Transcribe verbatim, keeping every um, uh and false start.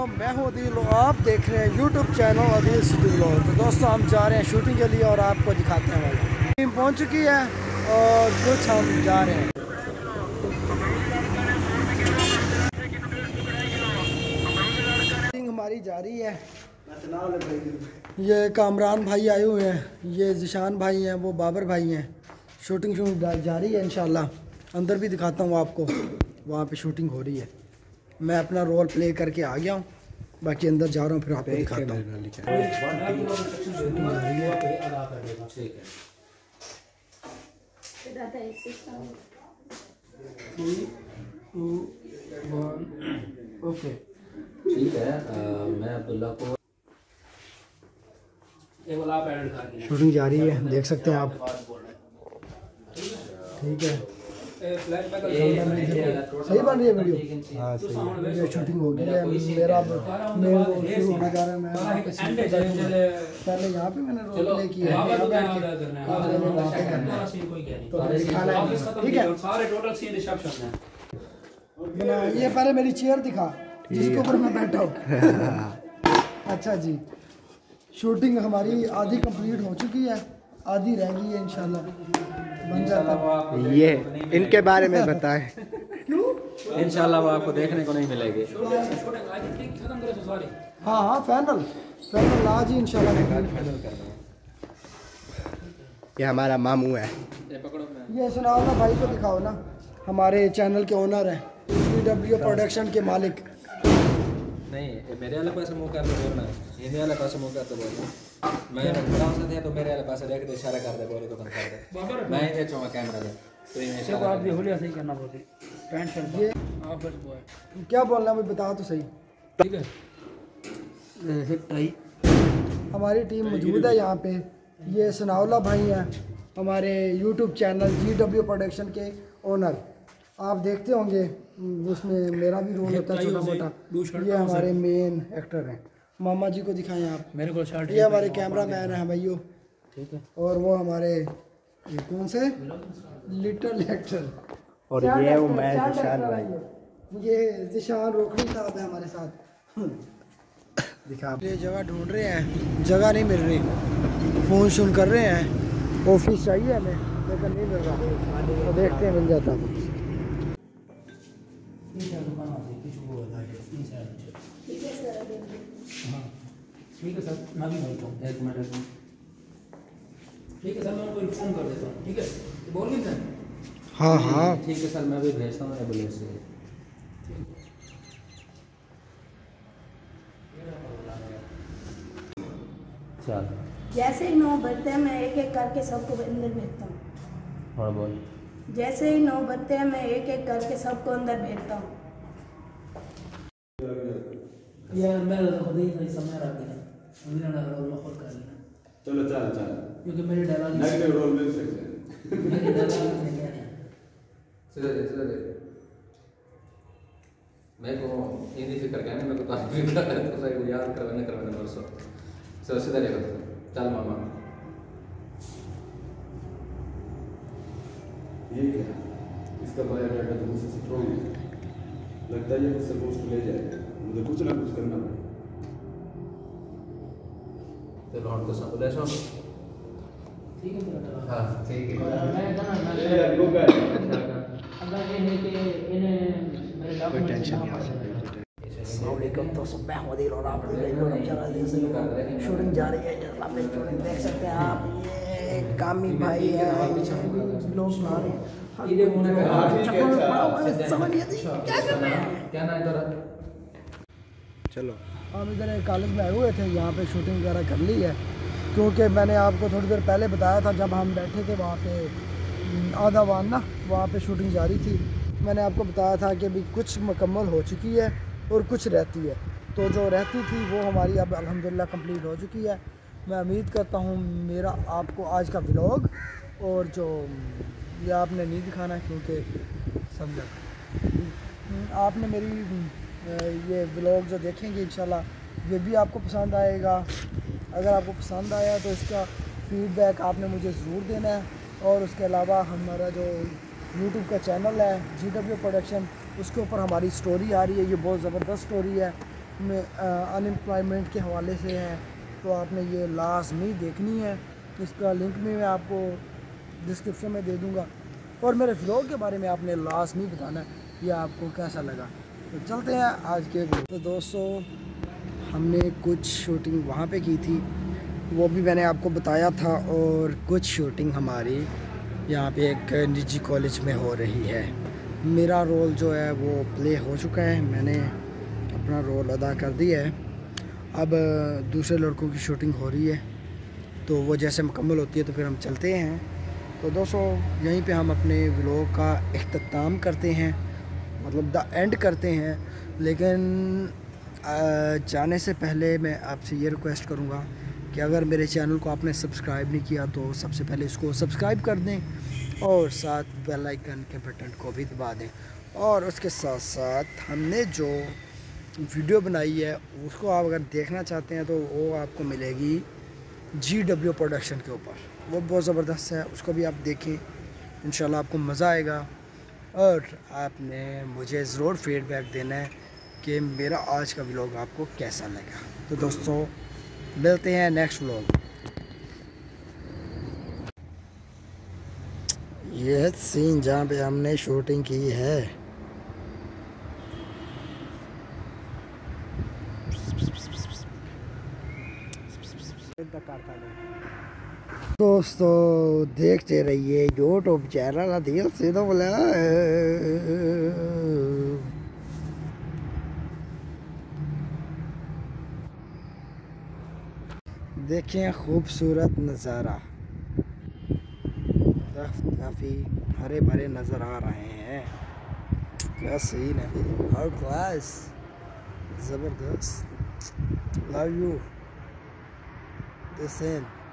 दोस्तों, मैं हूँ अदील और आप देख रहे हैं YouTube channel Adeel city vlog. तो दोस्तों हम जा रहे हैं शूटिंग के लिए और आपको दिखाते हैं वाला टीम पहुँच चुकी है और कुछ हम जा रहे हैं। शूटिंग हमारी जारी है। ये कामरान भाई आए हुए हैं, ये जिशान भाई हैं, वो बाबर भाई हैं। शूटिंग शूट जारी है इंशाल्लाह। अंदर भी दिखाता हूँ आपको, वहाँ पे शूटिंग हो रही है। मैं अपना रोल प्ले करके आ गया हूँ, बाकी अंदर जा रहा हूँ, फिर आपको दिखाता हूँ। ओके ठीक है, मैं अब्दुल्ला को शूटिंग जारी है, देख सकते हैं आप। ठीक है, सही बन रही है वीडियो। हाँ सही है, ये शूटिंग हो गई है। मेरा मेरा शुरू होने जा रहा है। मैं पहले यहाँ पे मैंने रोल प्ले किया है, ठीक है। बना ये पहले मेरी चेयर दिखा जिसके ऊपर मैं बैठा हूँ। अच्छा जी, शूटिंग हमारी आधी कंप्लीट हो चुकी है, आधी रह गई है, इंशाल्लाह बन जाता है। ये इनके बारे में बताएं। क्यों? इंशाल्लाह वो आपको देखने को नहीं मिलेगी। हाँ हाँ, फाइनल फाइनल आज ही इंशाल्लाह। ये हमारा मामू है। ये सुनाओ ना भाई को, दिखाओ ना। हमारे चैनल के ओनर हैं, जी डब्ल्यू प्रोडक्शन के मालिक। नहीं, मेरे वाले पास मुंह कर दे बोलना, इन्हीं वाले पास मुंह कर दे बोलना। मैं बड़ा सा थे तो मेरे वाले पास देख दे, इशारा कर दे, बोले तो बंद कर दे। मैं ही देखूंगा कैमरा में, तो ये इशारा आप भी होलिया सही करना बोलते। पैंट शर्ट ये आप बस बॉय क्या बोलना है, बता तो सही। ठीक है, हिप टाई। हमारी टीम मौजूद है यहाँ पे। ये सनाउल्लाह भाई हैं, हमारे YouTube channel G W production के ओनर। आप देखते होंगे उसमें मेरा भी रोल होता है छोटा मोटा। ये हमारे मेन एक्टर हैं। मामा जी को दिखाएं आप। मेरे को शर्ट। ये हमारे कैमरा मैन हैं भाइयों, ठीक है। और वो हमारे ये कौन से लिटिल एक्टर, और ये वो मैं जिशान भाई। ये जिशान रोकड़ी साहब है हमारे साथ। दिखा, ये जगह ढूंढ रहे हैं, जगह नहीं मिल रही। फ़ोन शून कर रहे हैं, ऑफिस चाहिए हमें लेकिन नहीं मिल रहा। तो देखते हैं मिल जाता है। ठीक है सर, मैं भी बोलता हूँ एक मिनट। ठीक है सर, मैं उनको इन्फॉर्म कर देता हूँ। ठीक है, बोल गए सर। हाँ हाँ ठीक है सर, मैं भी भेजता हूँ एम्बुलेंस से। चल, जैसे ही नौ बजते हैं मैं एक एक करके सबको अंदर भेजता हूँ। हाँ बोल। जैसे ही नौ बजते हैं मैं एक एक करके सबको अंदर भेजता हूँ। यार मैं तो खुद ही नहीं समझ रहा था, मेरा रोल मैं खुद कर लेना। चलो चल चल, क्योंकि मेरे डायलॉग नेगेटिव रोल मिल सकते हैं। मेरे डायलॉग नहीं है। सीधा दे, सीधा दे। मैं को हिंदी फिक्र कहने, मैं को तारीफ कर रहा तो सही याद करवाने करवाने परसों। चलो सीधा देखो, चल मामा। ये क्या, इसका बायोडाटा तो मुझसे स्ट्रॉन्ग है, लगता है ये मुझसे पोस्ट ले जाएगा। मुझे कुछ ना कुछ करना पड़ेगा। चलो हम तो सब ले सो। ठीक है मेरा डायलॉग। हाँ ठीक है। मैं गाना मैं ये यार लोग है, अगर ये है कि इन्हें मेरे डॉक्यूमेंट टेंशन नहीं आ अस्सलामुअलैकुम। तो सब मैं हूँ अदील और आप शूटिंग जा रही है। आपने शूटिंग देख सकते हैं आप। ये कामी भाई है, लोग बना रहे हैं। समझ नहीं आती क्या करना है। क्या ना इधर चलो, हम इधर कॉलेज में आए हुए थे, यहाँ पे शूटिंग वगैरह कर ली है। क्योंकि मैंने आपको थोड़ी देर पहले बताया था, जब हम बैठे थे वहाँ पे आधा वान ना, वहाँ पे शूटिंग जारी थी। मैंने आपको बताया था कि अभी कुछ मुकम्मल हो चुकी है और कुछ रहती है। तो जो रहती थी वो हमारी अब अल्हम्दुलिल्लाह कंप्लीट हो चुकी है। मैं उम्मीद करता हूँ मेरा आपको आज का व्लॉग, और जो ये आपने नहीं दिखाना क्योंकि समझा आपने मेरी ये व्लॉग जो देखेंगे इंशाल्लाह ये भी आपको पसंद आएगा। अगर आपको पसंद आया तो इसका फीडबैक आपने मुझे ज़रूर देना है। और उसके अलावा हमारा जो यूट्यूब का चैनल है जी डब्ल्यू प्रोडक्शन, उसके ऊपर हमारी स्टोरी आ रही है। ये बहुत ज़बरदस्त स्टोरी है। में अनएम्प्लॉयमेंट के हवाले से है, तो आपने ये लाजमी देखनी है। इसका लिंक भी मैं आपको डिस्क्रिप्शन में दे दूँगा। और मेरे व्लॉग के बारे में आपने लाजमी बताना है ये आपको कैसा लगा। तो चलते हैं आज के व्लॉग। तो दोस्तों, हमने कुछ शूटिंग वहाँ पे की थी, वो भी मैंने आपको बताया था, और कुछ शूटिंग हमारी यहाँ पे एक निजी कॉलेज में हो रही है। मेरा रोल जो है वो प्ले हो चुका है, मैंने अपना रोल अदा कर दिया है। अब दूसरे लड़कों की शूटिंग हो रही है, तो वो जैसे मुकम्मल होती है तो फिर हम चलते हैं। तो दोस्तों, यहीं पे हम अपने व्लॉग का इख्तिताम करते हैं, मतलब द एंड करते हैं। लेकिन जाने से पहले मैं आपसे ये रिक्वेस्ट करूँगा कि अगर मेरे चैनल को आपने सब्सक्राइब नहीं किया तो सबसे पहले इसको सब्सक्राइब कर दें, और साथ बेल आइकन के बटन को भी दबा दें। और उसके साथ साथ हमने जो वीडियो बनाई है उसको आप अगर देखना चाहते हैं तो वो आपको मिलेगी जी डब्ल्यू प्रोडक्शन के ऊपर, वो बहुत ज़बरदस्त है, उसको भी आप देखें, इंशाल्लाह आपको मज़ा आएगा। और आपने मुझे ज़रूर फीडबैक देना है कि मेरा आज का व्लॉग आपको कैसा लगा। तो दोस्तों, मिलते हैं नेक्स्ट व्लॉग। यह सीन जहाँ पे हमने शूटिंग की है। दोस्तों, देखते रहिए यूट्यूब चैनल आदिल सीधा बोला। देखें खूबसूरत नज़ारा, काफ़ी हरे भरे नज़र आ रहे हैं। क्या सीन है, हर क्लास ज़बरदस्त। Love you this